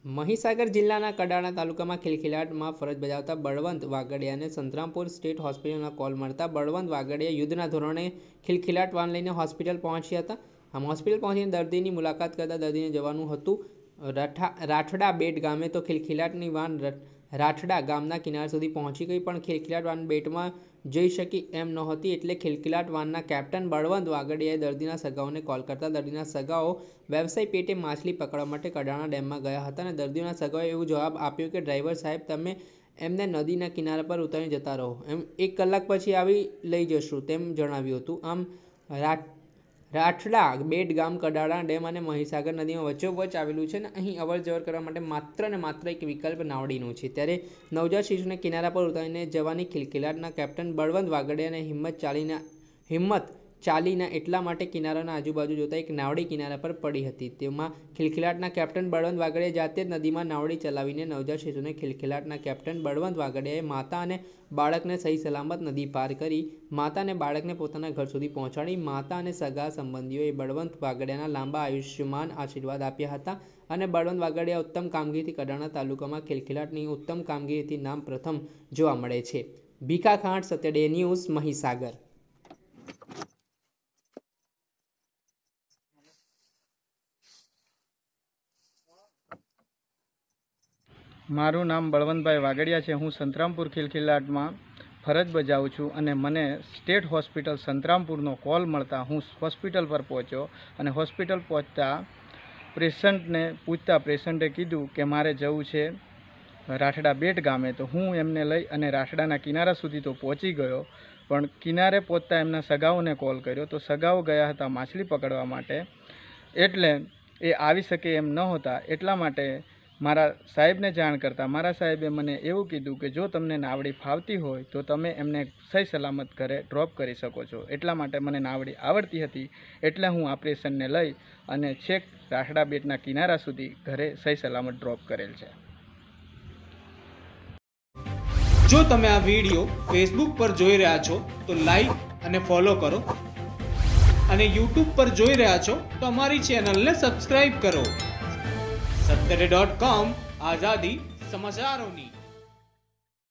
મહીસાગર જિલ્લાના કડાણા તાલુકામાં ખિલખિલાટમાં ફરજ બજાવતા બળવંત વાગડિયાને સંતરામપુર સ્ટેટ હોસ્પિટલના કોલ મળતા બળવંત વાગડિયા યુદ્ધના ધોરણે ખિલખિલાટ વાન લઈને હોસ્પિટલ પહોંચ્યા હતા। આમ હોસ્પિટલ પહોંચીને દર્દીની મુલાકાત કરતા દર્દીને જવાનું હતું રાઠડા બેટ ગામે, તો ખિલખિલાટની વાન રાઠડા ગામના કિનારા સુધી પહોંચી ગઈ, પણ ખિલખિલાટ વાન બેટમાં જઈ શકી એમ નહોતી। એટલે ખિલખિલાટ વાનના કેપ્ટન બળવંત વાગડિયાએ દર્દીના સગાઓને કોલ કરતા દર્દીના સગાઓ વ્યવસાય પેટે માછલી પકડવા માટે કડાણા ડેમમાં ગયા હતા અને દર્દીઓના સગાઓએ એવો જવાબ આપ્યો કે ડ્રાઈવર સાહેબ, તમે એમને નદીના કિનારા પર ઉતારીને જતા રહો, એમ 1 કલાક પછી આવી લઈ જશું તેમ જણાવ્યું હતું। આમ રાઠડા બેટ ગામ કડાણા ડેમ અને મહીસાગર નદીમાં વચ્ચોવચ્ચ આવેલું છે અને અહીં અવર જવર કરવા માટે માત્ર ને માત્ર એક વિકલ્પ નાવડીનો છે। ત્યારે નવજાત શિશુને કિનારા પર ઉતારીને જવાની ખિલખિલાટના કેપ્ટન બળવંત વાગડિયાને હિંમત ચાલીના એટલા માટે કિનારાના આજુબાજુ જોતા એક નાવડી કિનારા પર પડી હતી। તેમાં ખિલખિલાટના કેપ્ટન બળવંત વાગડિયાએ જાતે જ નદીમાં નાવડી ચલાવીને નવજાત શિશુને ખિલખિલાટના કેપ્ટન બળવંત વાગડિયાએ માતા અને બાળકને સહી સલામત નદી પાર કરી માતા અને બાળકને પોતાના ઘર સુધી પહોંચાડી। માતા અને સગા સંબંધીઓએ બળવંત વાગડિયાના લાંબા આયુષ્યમાન આશીર્વાદ આપ્યા હતા અને બળવંત વાગડિયા ઉત્તમ કામગીરીથી કડાણા તાલુકામાં ખિલખિલાટની ઉત્તમ કામગીરીથી નામ પ્રથમ જોવા મળે છે। ભીખા ખાંટ, સત્યડે ન્યૂઝ, મહીસાગર। મારું નામ બળવંતભાઈ વાગડિયા છે। હું સંતરામપુર ખિલખિલાટમાં ફરજ બજાવું છું અને મને સ્ટેટ હોસ્પિટલ સંતરામપુરનો કોલ મળતા હું હોસ્પિટલ પર પહોંચ્યો અને હોસ્પિટલ પહોંચતા પેશન્ટને પૂછતા પેશન્ટે કીધું કે મારે જવું છે રાઠડા બેટ ગામે, તો હું એમને લઈ અને રાઠડાના કિનારા સુધી તો પહોંચી ગયો, પણ કિનારે પહોંચતા એમના સગાઓને કોલ કર્યો તો સગાઓ ગયા હતા માછલી પકડવા માટે, એટલે એ આવી શકે એમ નહોતા। એટલા માટે મારા સાહેબને જાણ કરતાં મારા સાહેબે મને એવું કીધું કે જો તમને નાવડી ફાવતી હોય તો તમે એમને સહી સલામત ઘરે ડ્રોપ કરી શકો છો। એટલા માટે મને નાવડી આવડતી હતી, એટલે હું આ પેશન્ટને લઈ અને છેક રાઠડા બેટના કિનારા સુધી ઘરે સહી સલામત ડ્રોપ કરેલ છે। જો તમે આ વિડીયો ફેસબુક પર જોઈ રહ્યા છો તો લાઈક અને ફોલો કરો, અને યુટ્યુબ પર જોઈ રહ્યા છો તો અમારી ચેનલને સબસ્ક્રાઇબ કરો। સત્તરે.com, આઝાદી સમાચારોની।